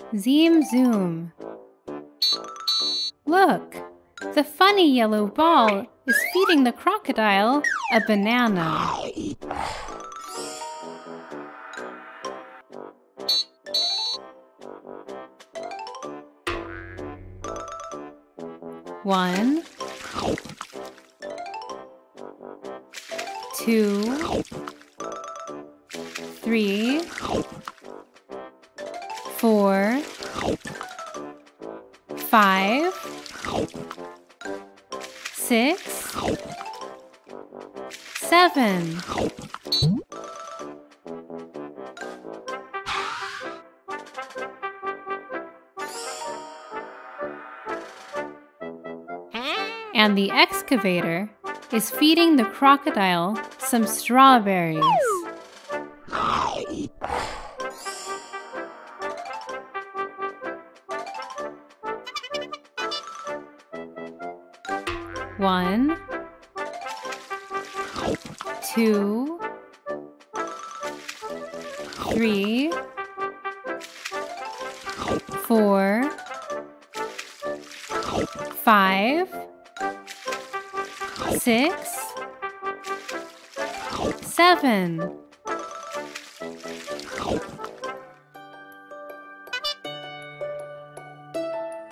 Zeem Zoom. Look, the funny yellow ball is feeding the crocodile a banana. One, two, three, four, five, six, seven. And the excavator is feeding the crocodile some strawberries. One, two, three, four, five, six, seven.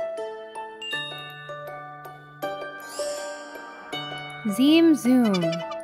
Zeem Zoom.